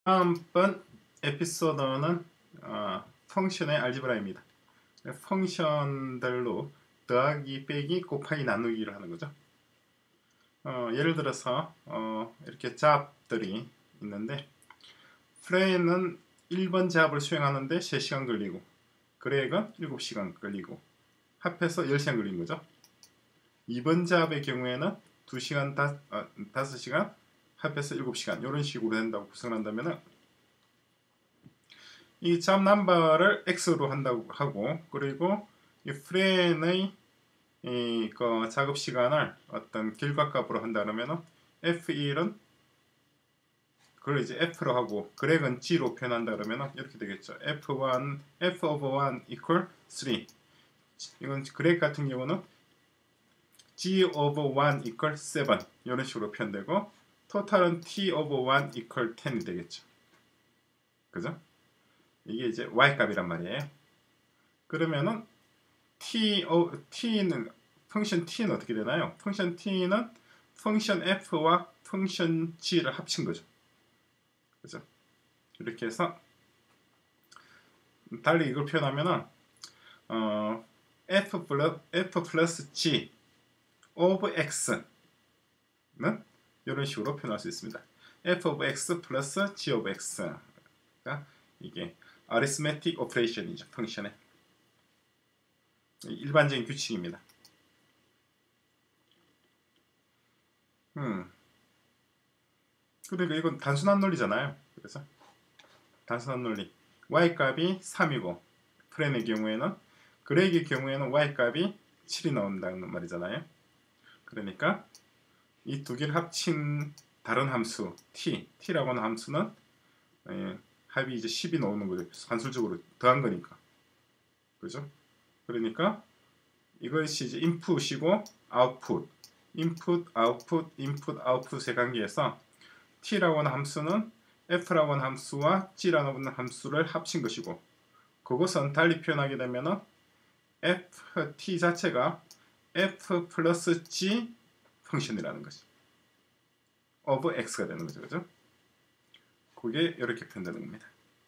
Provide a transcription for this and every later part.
다음번 에피소드는 펑션의 알지브라입니다. 펑션들로 더하기, 빼기, 곱하기, 나누기를 하는 거죠. 예를 들어서 이렇게 잡들이 있는데 프레는 1번 잡을 수행하는데 3시간 걸리고 그렉은 7시간 걸리고 합해서 10시간 걸린 거죠. 2번 잡의 경우에는 2시간, 5시간 합해서 7시간 이런 식으로 된다고 구성한다면 이 잡 넘버를 x로 한다고 하고 그리고 이 프렌의 그 작업 시간을 어떤 결과값으로 한다 그러면 f1은 그걸 이제 f로 하고 그렉은 g로 표현한다 그러면 이렇게 되겠죠. f of 1 equal 3. 이건 그렉 같은 경우는 g of 1 equal 7 이런 식으로 표현되고 토탈은 t of 1 equal 10이 되겠죠. 그죠? 이게 이제 y 값이란 말이에요. 그러면은 t는 펑션 t는 어떻게 되나요? 펑션 t는 펑션 f와 펑션 g를 합친 거죠. 그죠? 이렇게 해서 달리 이걸 표현하면은 f 플러스 g of x는 이런 식으로 표현할 수 있습니다. f of x 플러스 g of x가 이게 arithmetic operation이죠. 펑션의 일반적인 규칙입니다. 그러니까 이건 단순한 논리잖아요. 그래서 단순한 논리. y 값이 3이고 프렌의 경우에는 그렉의 경우에는 y 값이 7이 나온다는 말이잖아요. 그러니까 이 두 개를 합친 다른 함수 t라고 하는 함수는 합이 이제 10이 나오는 거죠. 산술적으로 더한 거니까. 그죠? 그러니까 이것이 이제 인풋이고 아웃풋, 인풋, 아웃풋의 관계에서 t라고 하는 함수는 f라고 하는 함수와 g라고 하는 함수를 합친 것이고 그것은 달리 표현하게 되면은 ft 자체가 f 플러스 g 펑션이라는 것이 of x가 되는 거죠. 그죠? 그게 이렇게 표현되는 겁니다.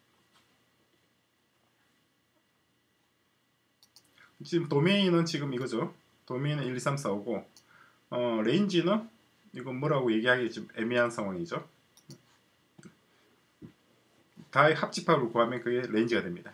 지금 도메인은 지금 이거죠. 도메인은 1, 2, 3, 4, 5고 레인지는 이건 뭐라고 얘기하기 좀 애매한 상황이죠. 다의 합집합을 구하면 그게 레인지가 됩니다.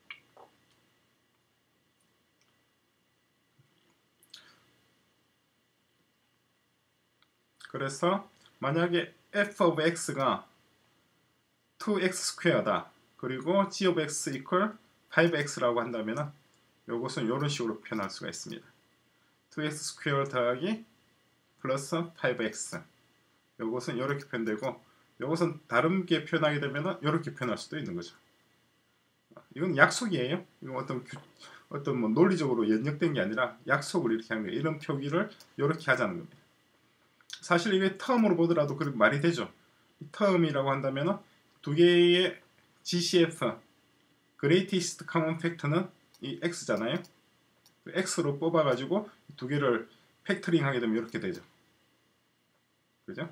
그래서 만약에 f of x가 2x 스퀘어다. 그리고 g of x equal 5x라고 한다면 이것은 이런 식으로 표현할 수가 있습니다. 2x 스퀘어 더하기 플러스 5x 이것은 이렇게 표현되고 이것은 다른게 표현하게 되면 이렇게 표현할 수도 있는 거죠. 이건 약속이에요. 이건 어떤 뭐 논리적으로 연역된 게 아니라 약속을 이렇게 하는 거예요. 이런 표기를 이렇게 하자는 겁니다. 사실 이게 텀으로 보더라도 그렇게 말이 되죠. 텀이라고 한다면 두 개의 GCF Greatest Common Factor는 이 X잖아요. X로 뽑아가지고 두 개를 팩터링 하게 되면 이렇게 되죠. 그죠?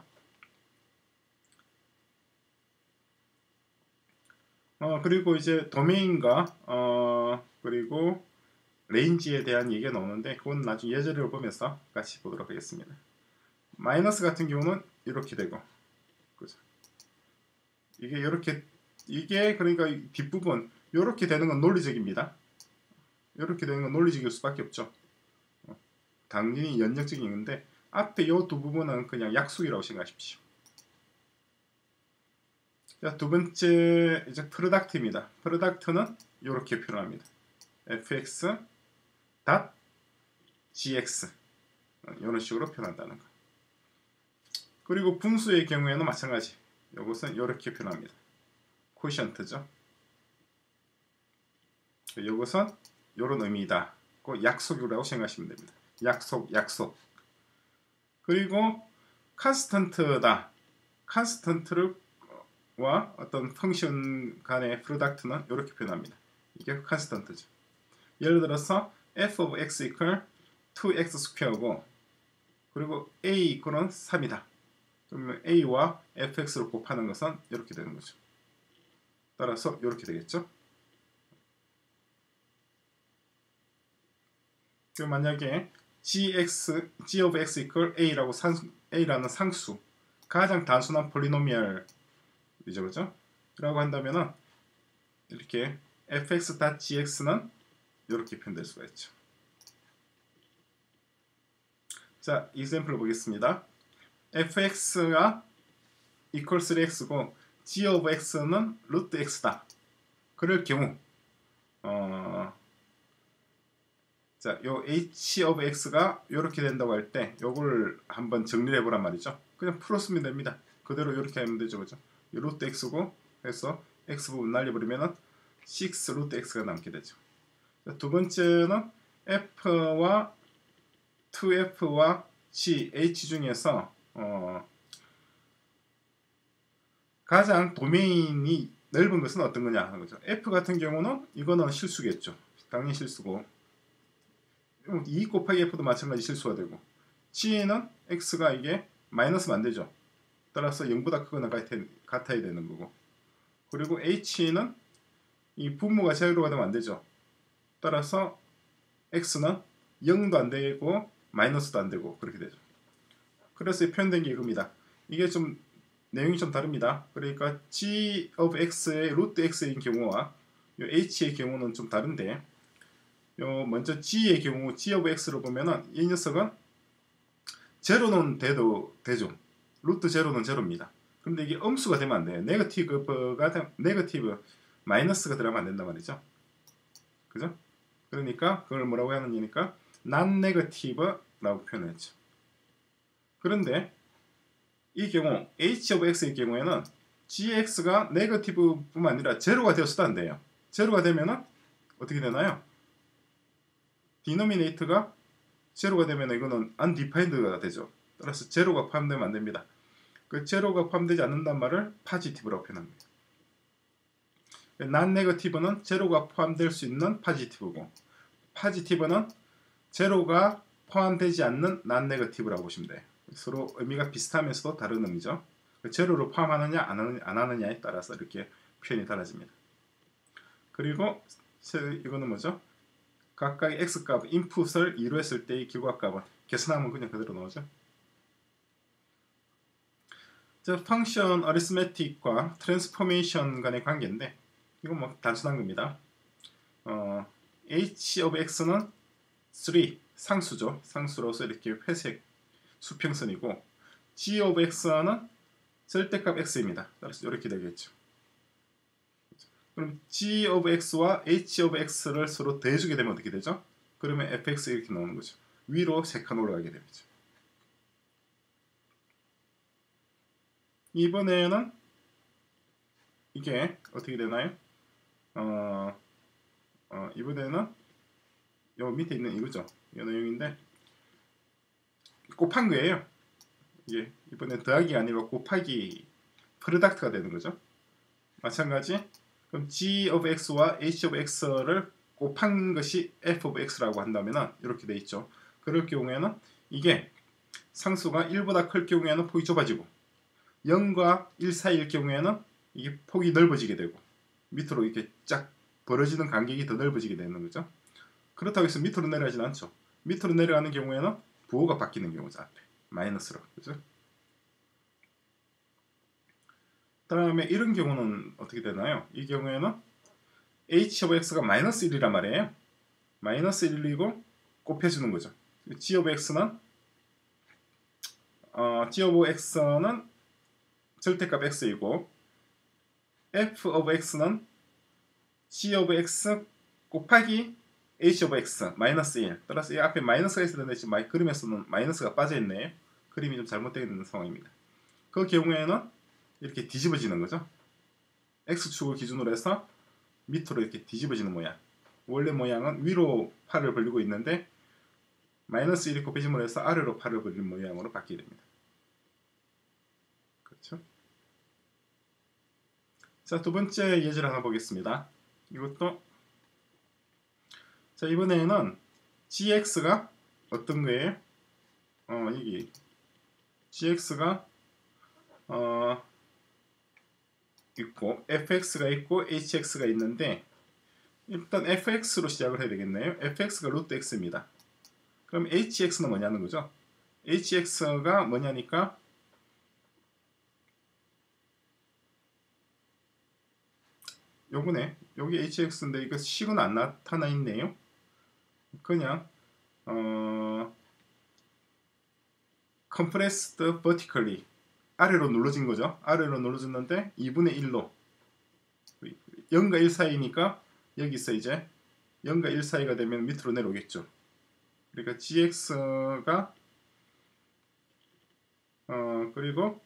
그리고 이제 도메인과 그리고 레인지에 대한 얘기가 나오는데 그건 나중에 예제를 보면서 같이 보도록 하겠습니다. 마이너스 같은 경우는 이렇게 되고 그죠? 이게 그러니까 뒷부분 이렇게 되는 건 논리적입니다. 이렇게 되는 건 논리적일 수밖에 없죠. 당연히 연역적인 건데 앞에 이 두 부분은 그냥 약속이라고 생각하십시오. 자, 두 번째 이제 프로덕트입니다. 프로덕트는 이렇게 표현합니다. fx gx 이런 식으로 표현한다는 거. 그리고 분수의 경우에는 마찬가지. 이것은 이렇게 표현합니다. 코션트죠. 이것은 이런 의미다. 그 약속이라고 생각하시면 됩니다. 약속. 그리고 컨스턴트다. 컨스턴트와 어떤 펑션 간의 프로덕트는 이렇게 표현합니다. 이게 컨스턴트죠. 예를 들어서 f of x equal 2x 스퀘어고 그리고 a equal은 3이다. 그러면 a와 fx를 곱하는 것은 이렇게 되는 거죠. 따라서 이렇게 되겠죠. 그럼 만약에 g of x equal a라는 상수, 가장 단순한 폴리노미얼이죠, 그죠? 라고 한다면은 이렇게 fx.gx는 이렇게 표현될 수가 있죠. 자, example을 보겠습니다. fx가 equals 3x고 g of x는 루트 x다. 그럴 경우 자, 요 h of x가 이렇게 된다고 할 때 요걸 한번 정리해 보란 말이죠. 그냥 풀었으면 됩니다. 그대로 이렇게 하면 되죠, 그죠? 요 루트 x고 해서 x 부분 날려버리면은 6 루트 x가 남게 되죠. 자, 두 번째는 f와 2f와 g, h 중에서 가장 도메인이 넓은 것은 어떤 거냐 하는 거죠. f 같은 경우는 이거는 실수겠죠. 당연히 실수고 2 곱하기 f도 마찬가지 실수가 되고 g는 x가 이게 마이너스면 안 되죠. 따라서 0보다 크거나 같아야 되는 거고 그리고 h는 이 분모가 제로가 되면 안 되죠. 따라서 x는 0도 안 되고 마이너스도 안 되고 그렇게 되죠. 그래서 표현된 게 이겁니다. 이게 좀 내용이 좀 다릅니다. 그러니까 g of x의 루트 x인 경우와 요 h의 경우는 좀 다른데 요 먼저 g의 경우 g of x로 보면은 이 녀석은 제로는 돼도 되죠. 루트 제로는 제로입니다. 그런데 이게 음수가 되면 안 돼요. 네거티브 마이너스가 들어가면 안 된단 말이죠. 그죠? 그러니까 그걸 뭐라고 하느냐니까 non-negative라고 표현했죠. 그런데 이 경우 h of x의 경우에는 gx가 네거티브뿐만 아니라 제로가 되어서도 안 돼요. 제로가 되면은 어떻게 되나요? 디노미네이터가 제로가 되면 이거는 undefined가 되죠. 따라서 제로가 포함되면 안 됩니다. 그 제로가 포함되지 않는단 말을 positive라고 표현합니다. non-negative는 제로가 포함될 수 있는 positive고 positive는 제로가 포함되지 않는 non-negative라고 보시면 돼요. 서로 의미가 비슷하면서도 다른 의미죠. 제로를 포함하느냐 안 하느냐에 따라서 이렇게 표현이 달라집니다. 그리고 이거는 뭐죠? 각각의 x값, 인풋을 2로 했을 때의 결과값은 계산하면 그냥 그대로 나오죠. 자, 펑션 어리스메틱과 트랜스포메이션 간의 관계인데 이건 뭐 단순한 겁니다. h of x는 3, 상수죠. 상수로서 이렇게 회색 수평선이고 g of x는 절대값 x입니다. 따라서 이렇게 되겠죠. 그럼 g of x와 h of x를 서로 더해주게 되면 어떻게 되죠? 그러면 fx 이렇게 나오는 거죠. 위로 3칸 올라가게 되죠. 이번에는 이게 어떻게 되나요? 이번에는 요 밑에 있는 이거죠. 이 내용인데 곱한 거예요. 이게 이번에 더하기가 아니라 곱하기 프로덕트가 되는 거죠. 마찬가지 그럼 g of x와 h of x를 곱한 것이 f of x라고 한다면 이렇게 돼 있죠. 그럴 경우에는 이게 상수가 1보다 클 경우에는 폭이 좁아지고 0과 1 사이일 경우에는 이게 폭이 넓어지게 되고 밑으로 이렇게 쫙 벌어지는 간격이 더 넓어지게 되는 거죠. 그렇다고 해서 밑으로 내려가지는 않죠. 밑으로 내려가는 경우에는 부호가 바뀌는 경우죠. 앞에 마이너스로. 그죠? 다음에 이런 경우는 어떻게 되나요? 이 경우에는 h of x가 마이너스 1이란 말이에요. 마이너스 1이고 곱해주는 거죠. g of x는 절대값 x이고 f of x는 g of x 곱하기 h of x 마이너스 1. 따라서 이 앞에 마이너스가 있어야 되는데 지금 그림에서는 마이너스가 빠져있네요. 그림이 좀 잘못되어 있는 상황입니다. 그 경우에는 이렇게 뒤집어지는 거죠. x축을 기준으로 해서 밑으로 이렇게 뒤집어지는 모양. 원래 모양은 위로 팔을 벌리고 있는데 마이너스 1이 곱해짐으로 해서 아래로 팔을 벌리는 모양으로 바뀌게 됩니다. 그렇죠? 자, 두 번째 예제를 하나 보겠습니다. 이것도 자, 이번에는 gx가 어떤 거예요? 여기 gx가 있고 fx가 있고 hx가 있는데 일단 fx로 시작을 해야 되겠네요. fx가 루트 x입니다. 그럼 hx는 뭐냐는 거죠. hx가 뭐냐니까 요거네. 여기 hx인데 이거 식은 안 나타나 있네요. 그냥 compressed vertically 아래로 눌러진 거죠. 아래로 눌러졌는데 2분의 1로 0과 1 사이니까 여기서 이제 0과 1 사이가 되면 밑으로 내려오겠죠. 그러니까 gx가 그리고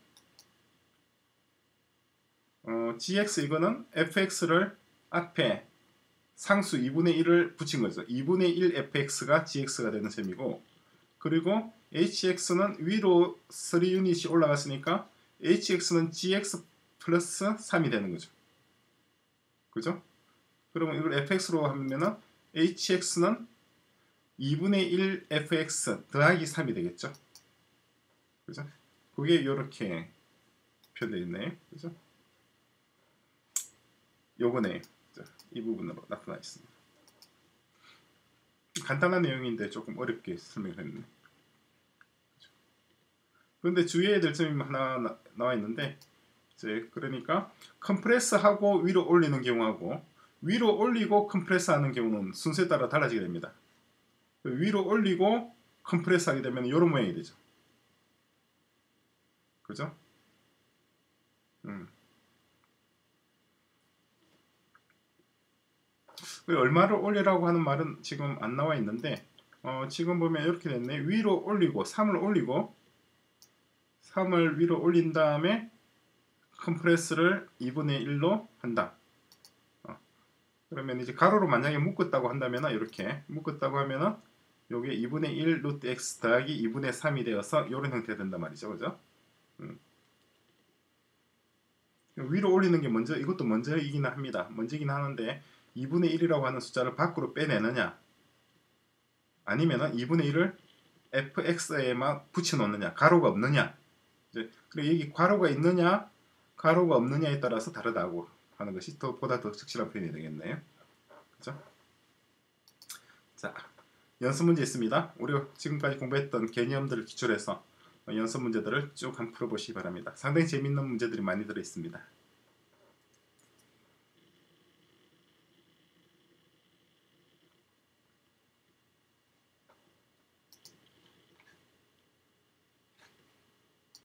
gx 이거는 fx를 앞에 상수 2분의 1을 붙인 거죠. 2분의 1 fx가 gx가 되는 셈이고 그리고 hx는 위로 3유닛이 올라갔으니까 hx는 gx 플러스 3이 되는 거죠. 그죠? 그러면 이걸 fx로 하면은 hx는 2분의 1 fx 더하기 3이 되겠죠. 그죠? 그게 이렇게 표현되어 있네요. 그죠? 요거네요. 이 부분으로 나타나 있습니다. 간단한 내용인데 조금 어렵게 설명했네. 그런데 주의해야 될 점이 하나 나와 있는데 이제 그러니까 컴프레스하고 위로 올리는 경우하고 위로 올리고 컴프레스하는 경우는 순서에 따라 달라지게 됩니다. 위로 올리고 컴프레스하게 되면 이런 모양이 되죠. 그죠? 얼마를 올리라고 하는 말은 지금 안 나와 있는데 지금 보면 이렇게 됐네. 위로 올리고 3을 올리고 3을 위로 올린 다음에 컴프레스를 2분의 1로 한다. 그러면 이제 가로로 만약에 묶었다고 한다면 이렇게 묶었다고 하면은 요게 2분의 1 루트 x 더하기 2분의 3이 되어서 이런 형태가 된단 말이죠. 그죠? 위로 올리는 게 먼저 이것도 먼저이긴 합니다. 먼저이긴 하는데 2분의 1이라고 하는 숫자를 밖으로 빼내느냐 아니면은 2분의 1을 fx에만 붙여놓느냐 가로가 없느냐 이제 그래 여기 가로가 있느냐 가로가 없느냐에 따라서 다르다고 하는 것이 보다 더 적실한 표현이 되겠네요. 그죠? 자, 연습 문제 있습니다. 우리가 지금까지 공부했던 개념들을 기초로 해서 연습 문제들을 쭉 한번 풀어보시기 바랍니다. 상당히 재밌는 문제들이 많이 들어있습니다.